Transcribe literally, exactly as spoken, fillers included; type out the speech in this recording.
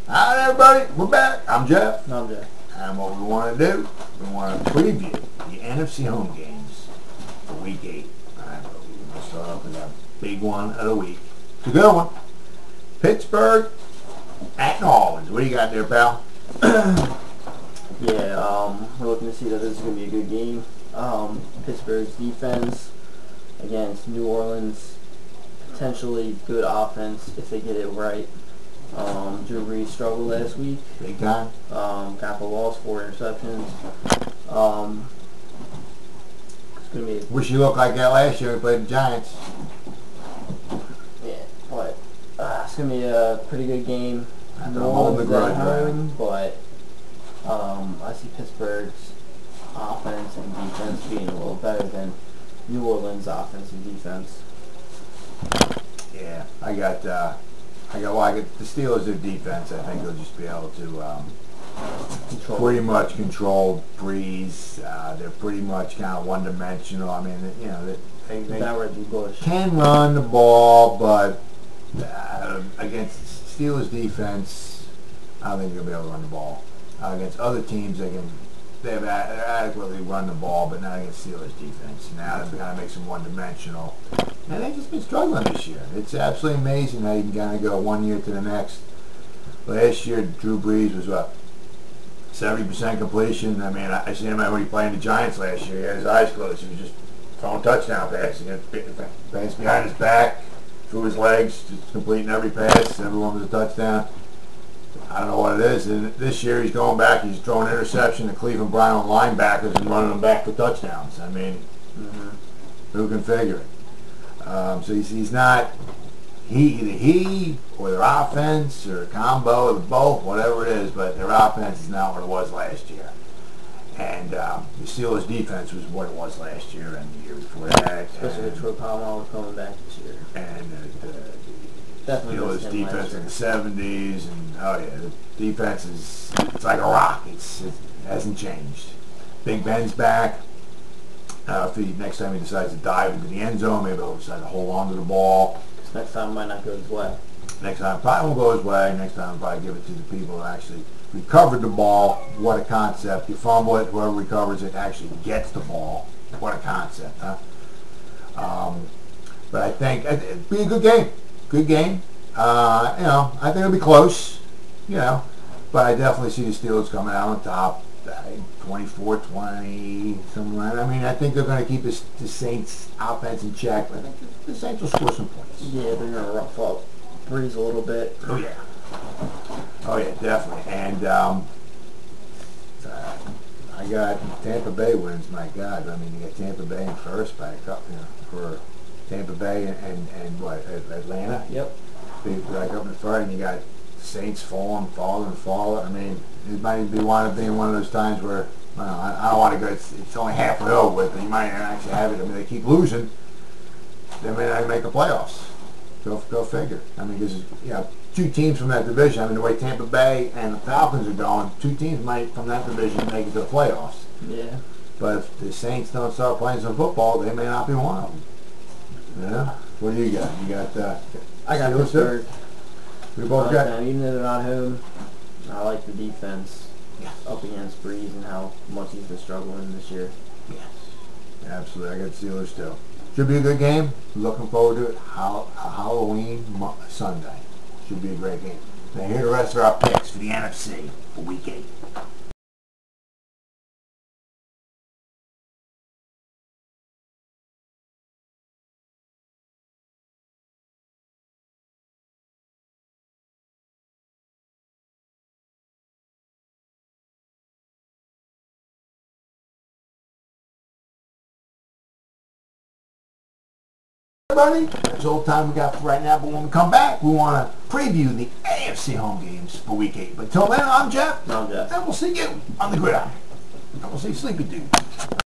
Alright everybody, we're back. I'm Jeff. I'm Jeff. And what we want to do, we want to preview the N F C Home games for week eight. Alright, but we're going to start off with a big one of the week. It's a good one. Pittsburgh at New Orleans. What do you got there, pal? yeah, um, we're looking to see that this is going to be a good game. Um, Pittsburgh's defense against New Orleans, potentially good offense if they get it right. Um, Drew Brees struggled last week. Big time. Um, got the loss, four interceptions. Um, it's gonna be. Wish you looked like that last year we played the Giants. Yeah, but uh, it's gonna be a pretty good game. New Orleans at home, but um, I see Pittsburgh's offense and defense being a little better than New Orleans' offense and defense. Yeah, I got. Uh, I got, well, I got the Steelers' their defense. I think they'll just be able to um, pretty much control Breeze. Uh, they're pretty much kind of one-dimensional. I mean, you know, they, they, they can run the ball, but uh, against Steelers' defense, I don't think they're going to be able to run the ball. Uh, against other teams, they can they've ad adequately run the ball, but not against Steelers' defense. Now that kind of makes them one-dimensional. And they've just been struggling this year. It's absolutely amazing how you can kind of go one year to the next. Last year, Drew Brees was, what, seventy percent completion. I mean, I, I seen him when he played the Giants last year. He had his eyes closed. He was just throwing touchdown passes. Pass behind his back, through his legs, just completing every pass. Everyone was a touchdown. I don't know what it is. And this year, he's going back. He's throwing interception to Cleveland Brown linebackers and running them back for touchdowns. I mean, mm-hmm. Who can figure it? Um, so he's, he's not, he either he or their offense or a combo of both, whatever it is, but their offense is not what it was last year. And um, the Steelers' defense was what it was last year and the year before that. Especially with Troy Palmer coming back this year. And uh, the, the Steelers' defense in the seventies, and oh yeah, the defense is, it's like a rock. It's, it hasn't changed. Big Ben's back. Uh, if he, next time he decides to dive into the end zone, maybe he'll decide to hold on to the ball. Next time might not go his way. Next time probably won't go his way. Next time I'll probably give it to the people who actually recovered the ball. What a concept. You fumble it, whoever recovers it actually gets the ball. What a concept, huh? Um, but I think it'd be a good game. Good game. Uh, you know, I think it'll be close, you know, but I definitely see the Steelers coming out on top. twenty-four twenty, something like that. I mean, I think they're going to keep the, the Saints' offense in check, but I think the Saints will score some points. Yeah, they're going to rough up Breeze a little bit. Oh, yeah. Oh, yeah, definitely. And um, uh, I got Tampa Bay wins, my God. I mean, you got Tampa Bay in first by a couple, you know, for Tampa Bay and, and, and what, Atlanta? Yep. Big, like up in front, and you got Saints falling, falling, falling. I mean, it might be one of being one of those times where, well, I, I don't want to go. It's, it's only halfway over with, but you might actually have it. I mean, they keep losing. They may not make the playoffs. Go, go figure. I mean, because you know, two teams from that division. I mean, the way Tampa Bay and the Falcons are going, two teams might from that division make it to the playoffs. Yeah. But if the Saints don't start playing some football, they may not be one of them. Yeah. What do you got? You got. Uh, I got Pittsburgh. We both got. Them. Even though they're not home, I like the defense yes. up against Breeze and how much he's been struggling this year. Yes, absolutely. I got Steelers too. Should be a good game. Looking forward to it. Hall Halloween Sunday. Should be a great game. Now here are the rest of our picks for the N F C for Week eight. Everybody, that's all the time we got for right now, but when we come back, we want to preview the A F C home games for Week eight. But till then, I'm Jeff. I'm Jeff. And we'll see you on the gridiron. And we'll see Sleepy Dude.